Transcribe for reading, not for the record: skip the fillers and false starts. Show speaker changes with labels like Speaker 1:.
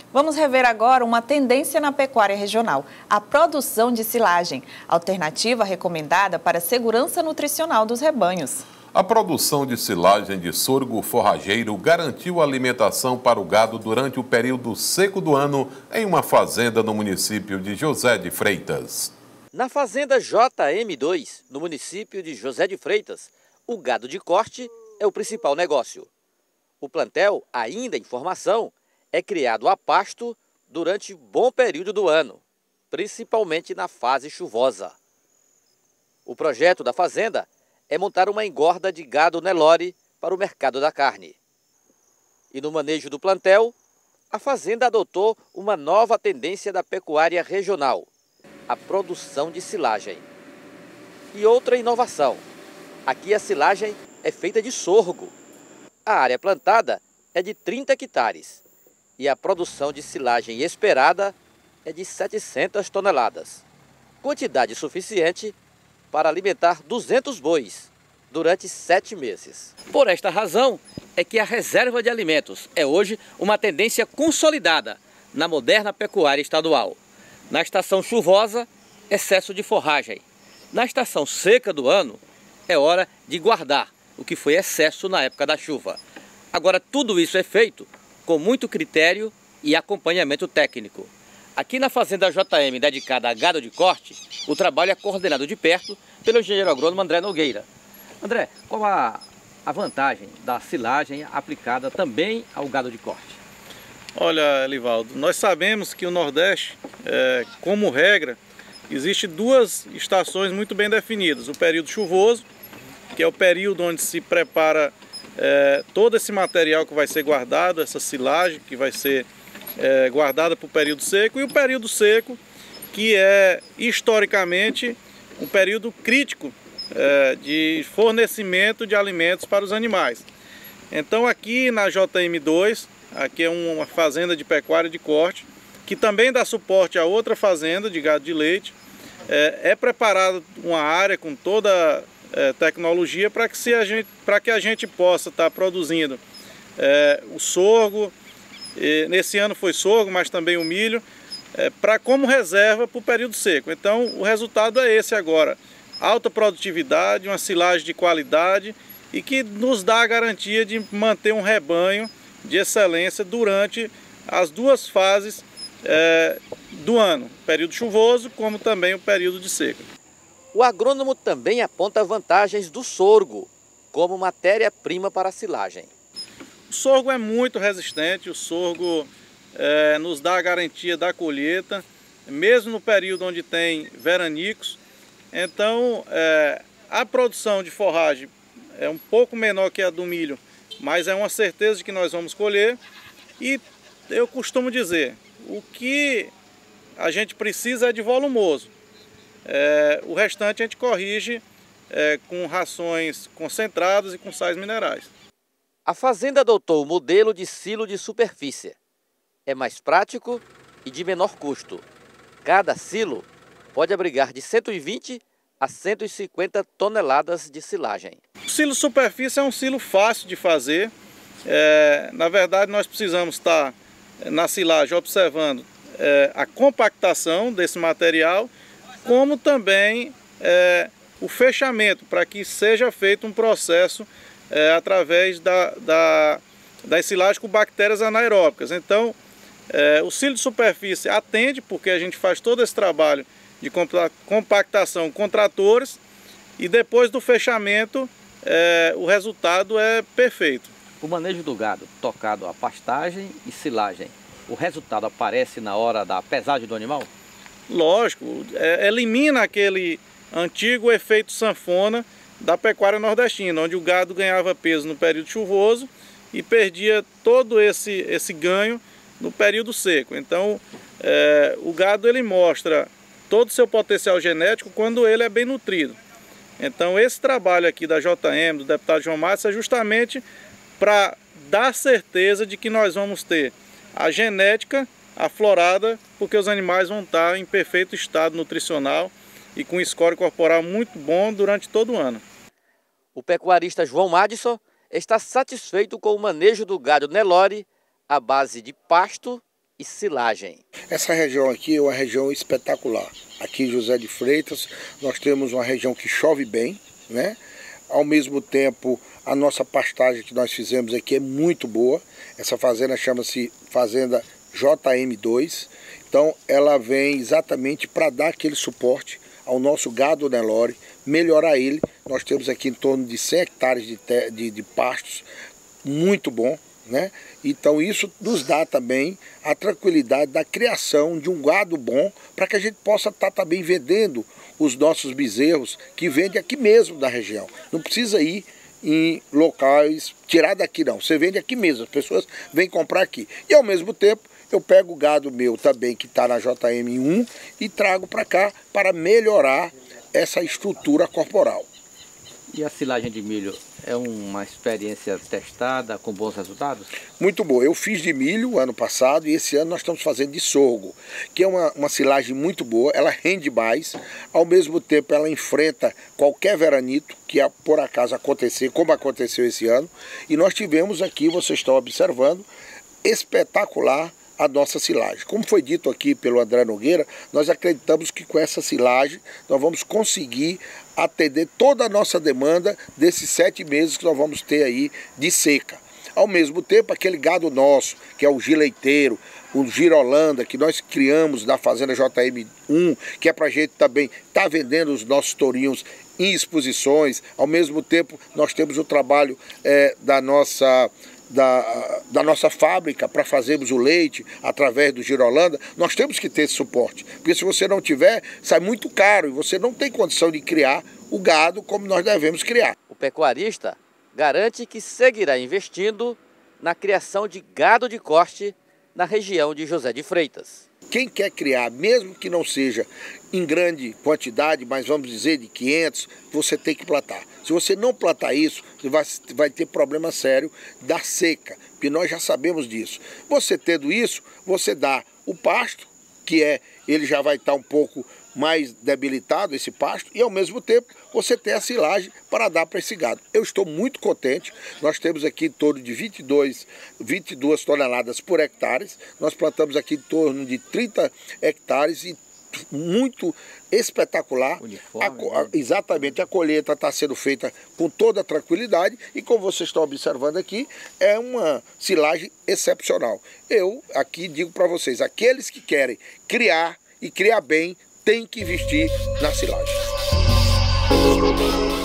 Speaker 1: Vamos rever agora uma tendência na pecuária regional, a produção de silagem, alternativa recomendada para a segurança nutricional dos rebanhos.
Speaker 2: A produção de silagem de sorgo forrageiro garantiu alimentação para o gado durante o período seco do ano em uma fazenda no município de José de Freitas.
Speaker 3: Na fazenda JM2, no município de José de Freitas, o gado de corte é o principal negócio. O plantel, ainda em formação, é criado a pasto durante bom período do ano, principalmente na fase chuvosa. O projeto da fazenda é montar uma engorda de gado Nelore para o mercado da carne. E no manejo do plantel, a fazenda adotou uma nova tendência da pecuária regional, a produção de silagem. E outra inovação, aqui a silagem é feita de sorgo. A área plantada é de 30 hectares e a produção de silagem esperada é de 700 toneladas, quantidade suficiente para alimentar 200 bois durante 7 meses. Por esta razão é que a reserva de alimentos é hoje uma tendência consolidada na moderna pecuária estadual. Na estação chuvosa, excesso de forragem. Na estação seca do ano, é hora de guardar o que foi excesso na época da chuva. Agora, tudo isso é feito com muito critério e acompanhamento técnico. Aqui na fazenda JM, dedicada a gado de corte, o trabalho é coordenado de perto pelo engenheiro agrônomo André Nogueira. André, qual a vantagem da silagem aplicada também ao gado de corte?
Speaker 4: Olha, Elivaldo, nós sabemos que o Nordeste, como regra, existe duas estações muito bem definidas. O período chuvoso, que é o período onde se prepara todo esse material que vai ser guardado, essa silagem que vai ser guardada para o período seco, e o período seco, que é historicamente um período crítico de fornecimento de alimentos para os animais. Então aqui na JM2, aqui é uma fazenda de pecuária de corte, que também dá suporte a outra fazenda de gado de leite. É preparada uma área com toda tecnologia para que a gente possa estar produzindo o sorgo, nesse ano foi sorgo, mas também o milho, como reserva para o período seco. Então o resultado é esse agora, alta produtividade, uma silagem de qualidade e que nos dá a garantia de manter um rebanho de excelência durante as duas fases do ano, período chuvoso como também o período de seca.
Speaker 3: O agrônomo também aponta vantagens do sorgo como matéria-prima para a silagem.
Speaker 4: O sorgo é muito resistente, o sorgo nos dá a garantia da colheita, mesmo no período onde tem veranicos. Então, a produção de forragem é um pouco menor que a do milho, mas é uma certeza de que nós vamos colher. E eu costumo dizer, o que a gente precisa é de volumoso. O restante a gente corrige com rações concentradas e com sais minerais.
Speaker 3: A fazenda adotou o modelo de silo de superfície. É mais prático e de menor custo. Cada silo pode abrigar de 120 a 150 toneladas de silagem.
Speaker 4: O silo superfície é um silo fácil de fazer. Na verdade, nós precisamos estar na silagem observando a compactação desse material, como também o fechamento, para que seja feito um processo através das silagens com bactérias anaeróbicas. Então, o silo de superfície atende, porque a gente faz todo esse trabalho de compactação com tratores e depois do fechamento o resultado é perfeito.
Speaker 3: O manejo do gado tocado a pastagem e silagem, o resultado aparece na hora da pesagem do animal?
Speaker 4: Lógico, elimina aquele antigo efeito sanfona da pecuária nordestina, onde o gado ganhava peso no período chuvoso e perdia todo esse ganho no período seco. Então, o gado ele mostra todo o seu potencial genético quando ele é bem nutrido. Então, esse trabalho aqui da JM, do deputado João Márcio, é justamente para dar certeza de que nós vamos ter a genética aflorada, porque os animais vão estar em perfeito estado nutricional e com score corporal muito bom durante todo o ano.
Speaker 3: O pecuarista João Madison está satisfeito com o manejo do gado Nelore à base de pasto e silagem.
Speaker 5: Essa região aqui é uma região espetacular. Aqui em José de Freitas nós temos uma região que chove bem, né? Ao mesmo tempo, a nossa pastagem que nós fizemos aqui é muito boa. Essa fazenda chama-se Fazenda JM2. Então, ela vem exatamente para dar aquele suporte ao nosso gado Nelore, melhorar ele. Nós temos aqui em torno de 100 hectares de pastos, muito bom, né? Então, isso nos dá também a tranquilidade da criação de um gado bom para que a gente possa estar também vendendo os nossos bezerros que vende aqui mesmo da região. Não precisa ir em locais, tirar daqui não, você vende aqui mesmo, as pessoas vêm comprar aqui. E ao mesmo tempo eu pego o gado meu também que está na JM1 e trago para cá para melhorar essa estrutura corporal.
Speaker 3: E a silagem de milho é uma experiência testada com bons resultados?
Speaker 5: Muito boa. Eu fiz de milho ano passado e esse ano nós estamos fazendo de sorgo, que é uma silagem muito boa, ela rende mais, ao mesmo tempo ela enfrenta qualquer veranito que por acaso acontecer, como aconteceu esse ano. E nós tivemos aqui, vocês estão observando, espetacular a nossa silagem. Como foi dito aqui pelo André Nogueira, nós acreditamos que com essa silagem nós vamos conseguir atender toda a nossa demanda desses 7 meses que nós vamos ter aí de seca. Ao mesmo tempo, aquele gado nosso, que é o gileiteiro, o girolanda, que nós criamos na Fazenda JM1, que é para a gente também estar vendendo os nossos tourinhos em exposições. Ao mesmo tempo, nós temos o trabalho da nossa fábrica para fazermos o leite através do girolanda. Nós temos que ter esse suporte, porque se você não tiver, sai muito caro e você não tem condição de criar o gado como nós devemos criar.
Speaker 3: O pecuarista garante que seguirá investindo na criação de gado de corte na região de José de Freitas.
Speaker 5: Quem quer criar, mesmo que não seja em grande quantidade, mas vamos dizer de 500, você tem que plantar. Se você não plantar isso, você vai ter problema sério da seca, porque nós já sabemos disso. Você tendo isso, você dá o pasto, que ele já vai estar um pouco mais debilitado, esse pasto, e ao mesmo tempo você tem a silagem para dar para esse gado. Eu estou muito contente, nós temos aqui em torno de 22 toneladas por hectare, nós plantamos aqui em torno de 30 hectares e muito espetacular. Exatamente, a colheita está sendo feita com toda a tranquilidade e como vocês estão observando aqui, é uma silagem excepcional. Eu aqui digo para vocês, aqueles que querem criar e criar bem, tem que investir na silagem.